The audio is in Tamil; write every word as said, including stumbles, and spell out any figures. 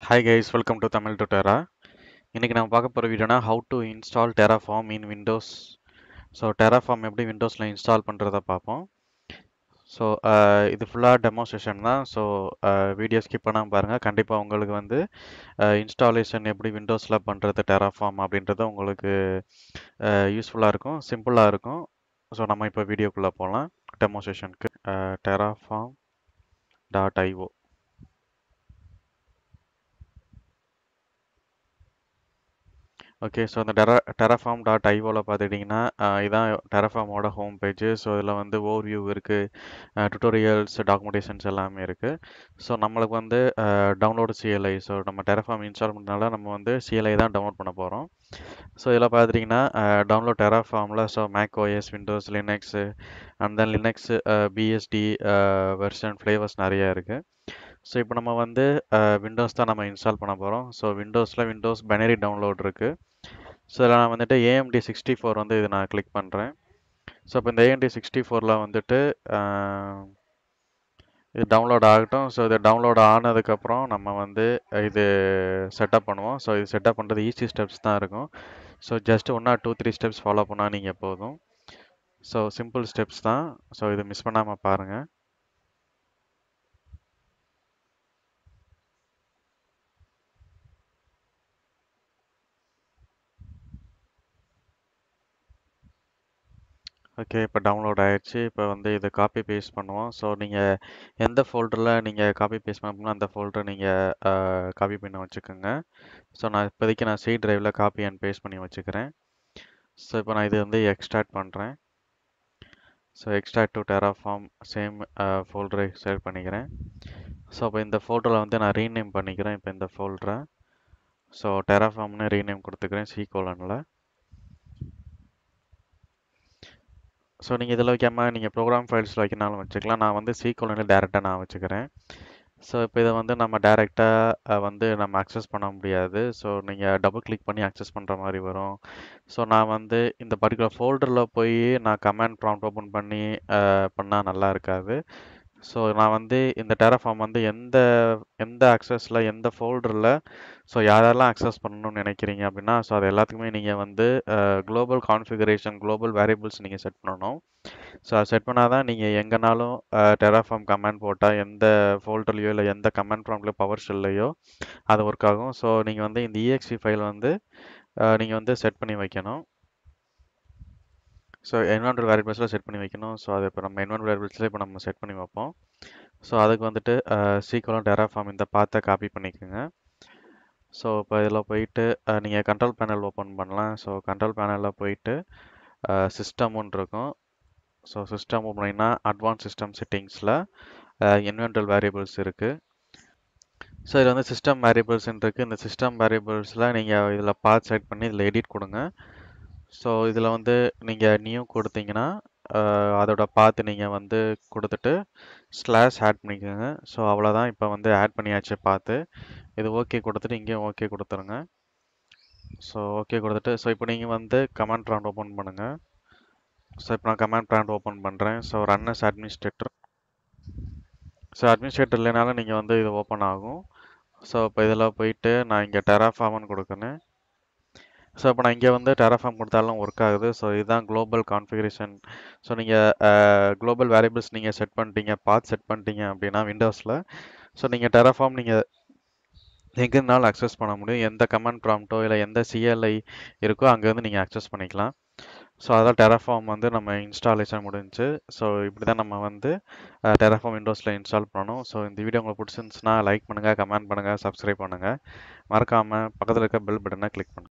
Hi guys, welcome to Tamil to Terra. இன்னைக்கு நம்ம பார்க்க போற வீடியோனா how to install Terraform in Windows. So Terraform எப்படி விண்டோஸில் இன்ஸ்டால் பண்ணுறத பார்ப்போம். ஸோ இது ஃபுல்லாக டெமோ செஷன் தான். ஸோ வீடியோ ஸ்கிப் பண்ணாமல் பாருங்கள். கண்டிப்பாக உங்களுக்கு வந்து இன்ஸ்டாலேஷன் எப்படி விண்டோஸில் பண்ணுறது Terraform அப்படின்றது உங்களுக்கு யூஸ்ஃபுல்லாக இருக்கும், சிம்பிளாக இருக்கும். ஸோ நம்ம இப்போ வீடியோக்குள்ளே போகலாம். டெமோ செஷனுக்கு terraform dot I. Okay, so அந்த டெரா டெராஃபார்ம் டாட் ஐஓவில் பார்த்துக்கிட்டிங்கன்னா இதான் டெராஃபார்மோட ஹோம் பேஜு. ஸோ இதில் வந்து ஓவர் வியூ இருக்குது, டுட்டோரியல்ஸ், டாக்குமெண்டேஷன்ஸ் எல்லாமே இருக்குது. ஸோ நம்மளுக்கு வந்து டவுன்லோடு சிஎல்ஐ. ஸோ நம்ம டெராஃபார்ம் இன்ஸ்டால் பண்ணனால நம்ம வந்து சிஎல்ஐ தான் டவுன்லோட் பண்ண போகிறோம். ஸோ இதில் பார்த்துட்டிங்கன்னா டவுன்லோட் டெராஃபார்மில் so Mac OS, Windows, Linux and then Linux BSD version flavours நிறையா இருக்குது. ஸோ இப்போ நம்ம வந்து விண்டோஸ் தான் நம்ம இன்ஸ்டால் பண்ண போகிறோம். ஸோ விண்டோஸில் விண்டோஸ் பைனரி டவுன்லோட் இருக்குது. ஸோ இதில் நான் வந்துட்டு ஏஎம்டி சிக்ஸ்டி ஃபோர் வந்து இது நான் கிளிக் பண்ணுறேன். ஸோ இப்போ இந்த ஏஎம்டி சிக்ஸ்டி ஃபோரில் வந்துட்டு இது டவுன்லோட் ஆகட்டும். ஸோ இது டவுன்லோட் ஆனதுக்கப்புறம் நம்ம வந்து இது செட்டப் பண்ணுவோம். ஸோ இது செட்டப் பண்ணுறது ஈஸி ஸ்டெப்ஸ் தான் இருக்கும். So just one or two three steps follow பண்ணால் நீங்கள் போதும். ஸோ சிம்பிள் ஸ்டெப்ஸ் தான். ஸோ இது மிஸ் பண்ணாமல் பாருங்கள். ஓகே, இப்போ டவுன்லோட் ஆயிடுச்சு. இப்போ வந்து இதை காப்பி பேஸ்ட் பண்ணுவோம். ஸோ நீங்கள் எந்த ஃபோல்டரில் நீங்கள் காப்பி பேஸ்ட் பண்ணணும்னா அந்த ஃபோல்டரை நீங்கள் காப்பி பண்ணி வச்சுக்கோங்க. ஸோ நான் இப்போதைக்கு நான் சி டிரைவில் காப்பி அண்ட் பேஸ்ட் பண்ணி வச்சுக்கிறேன். ஸோ இப்போ நான் இது வந்து எக்ஸ்ட்ராக்ட் பண்ணுறேன். So extract to Terraform same ஃபோல்டரை செலக்ட் பண்ணிக்கிறேன். ஸோ இப்போ இந்த ஃபோல்டரில் வந்து நான் ரீநேம் பண்ணிக்கிறேன். இப்போ இந்த ஃபோல்டரை ஸோ டெராஃபார்ம்னு ரீநேம் கொடுத்துக்கிறேன் சி கோலனில். ஸோ நீங்கள் இதில் வைக்காமல் நீங்கள் ப்ரோக்ராம் ஃபைல்ஸில் வைக்கனாலும் வச்சுக்கலாம். நான் வந்து சி கோலனில் டேரெக்டாக நான் வச்சுக்கிறேன். ஸோ இப்போ இதை வந்து நம்ம டேரெக்டாக வந்து நம்ம அக்சஸ் பண்ண முடியாது. ஸோ நீங்கள் டபுள் கிளிக் பண்ணி அக்சஸ் பண்ணுற மாதிரி வரும். ஸோ நான் வந்து இந்த பர்டிகுலர் ஃபோல்டரில் போய் நான் கமாண்ட் ப்ராம்ப்ட் ஓப்பன் பண்ணி பண்ணால் நல்லா இருக்காது. ஸோ நான் வந்து இந்த டெராஃபார்ம் வந்து எந்த எந்த அக்சஸில் எந்த ஃபோல்டரில் ஸோ யாரெல்லாம் அக்சஸ் பண்ணணும்னு நினைக்கிறீங்க அப்படின்னா ஸோ அது எல்லாத்துக்குமே நீங்கள் வந்து குளோபல் கான்ஃபிகரேஷன், குளோபல் வேரியபிள்ஸ் நீங்கள் செட் பண்ணணும். ஸோ அது செட் பண்ணால் தான் நீங்கள் எங்கேனாலும் டெராஃபார்ம் கமாண்ட் போட்டால் எந்த ஃபோல்டர்லையோ இல்லை எந்த கமாண்ட் ப்ராம்ப்ட்லையோ பவர் ஷெல்லையோ அது ஒர்க் ஆகும். ஸோ நீங்கள் வந்து இந்த இஎக்ஸ்இ ஃபைல் வந்து நீங்கள் வந்து செட் பண்ணி வைக்கணும். ஸோ என்வரான்மெண்டல் வேரியபிள்ஸில் செட் பண்ணி வைக்கணும். ஸோ அது இப்போ நம்ம என்வரான்மெண்டல் வேரியபிள்ஸில் இப்போ நம்ம செட் பண்ணி வைப்போம். ஸோ அதுக்கு வந்துட்டு சீக்கிரம் டெராஃபார்ம் இந்த பாத்தை காப்பி பண்ணிக்கோங்க. ஸோ இப்போ இதில் போயிட்டு நீங்கள் கண்ட்ரோல் பேனல் ஓப்பன் பண்ணலாம். ஸோ கண்ட்ரோல் பேனலில் போயிட்டு சிஸ்டம்னு இருக்கும். ஸோ சிஸ்டம் ஓப்பன் பண்ணிங்கன்னா அட்வான்ஸ் சிஸ்டம் செட்டிங்ஸில் என்வரான்மெண்டல் வேரியபிள்ஸ் இருக்குது. ஸோ இதில் வந்து சிஸ்டம் வேரியபிள்ஸ்ன்னு இருக்குது. இந்த சிஸ்டம் வேரியபிள்ஸில் நீங்கள் இதில் பாத் செலக்ட் பண்ணி இதில் எடிட் கொடுங்க. ஸோ இதில் வந்து நீங்கள் நியூ கொடுத்தீங்கன்னா அதோட பாத்து நீங்கள் வந்து கொடுத்துட்டு ஸ்லாஷ் ஆட் பண்ணிக்கோங்க. ஸோ அவ்வளோதான், இப்போ வந்து ஆட் பண்ணியாச்சு பாத்து. இது ஓகே கொடுத்துட்டு இங்கேயும் ஓகே கொடுத்துருங்க. ஸோ ஓகே கொடுத்துட்டு ஸோ இப்போ நீங்கள் வந்து கமாண்ட் ப்ராம்ப்ட் ஓப்பன் பண்ணுங்கள். ஸோ இப்போ நான் கமாண்ட் ப்ராம்ப்ட் ஓப்பன் பண்ணுறேன். So run as administrator. So administrator இல்லைனாலும் நீங்கள் வந்து இது ஓப்பன் ஆகும். ஸோ இப்போ இதில் போயிட்டு நான் இங்கே டெராஃபார்ம்னு கொடுக்கணும். ஸோ இப்போ நான் இங்கே வந்து டெராஃபார்ம் கொடுத்தாலும் ஒர்க் ஆகுது. ஸோ இதுதான் குளோபல் கான்ஃபிகரேஷன். ஸோ நீங்கள் குளோபல் வேரியபிள்ஸ் நீங்கள் செட் பண்ணிட்டீங்க, பாத் செட் பண்ணிட்டீங்க அப்படின்னா விண்டோஸில் ஸோ நீங்கள் டெராஃபார்ம் நீங்கள் எங்கேருந்தாலும் அக்சஸ் பண்ண முடியும். எந்த கமாண்ட் ப்ராம்ப்ட்டோ இல்லை எந்த சிஎல்ஐ இருக்கோ அங்கேருந்து நீங்கள் அக்சஸ் பண்ணிக்கலாம். ஸோ அதான் டெராஃபார்ம் வந்து நம்ம இன்ஸ்டாலேஷன் முடிஞ்சு. ஸோ இப்படி தான் நம்ம வந்து டெராஃபார்ம் விண்டோஸில் இன்ஸ்டால் பண்ணணும். ஸோ இந்த வீடியோ உங்களுக்கு பிடிச்சிருந்துச்சுன்னா லைக் பண்ணுங்கள், கமெண்ட் பண்ணுங்கள், சப்ஸ்கிரைப் பண்ணுங்கள். மறக்காமல் பக்கத்தில் இருக்க பெல் பட்டனை கிளிக் பண்ணுங்கள்.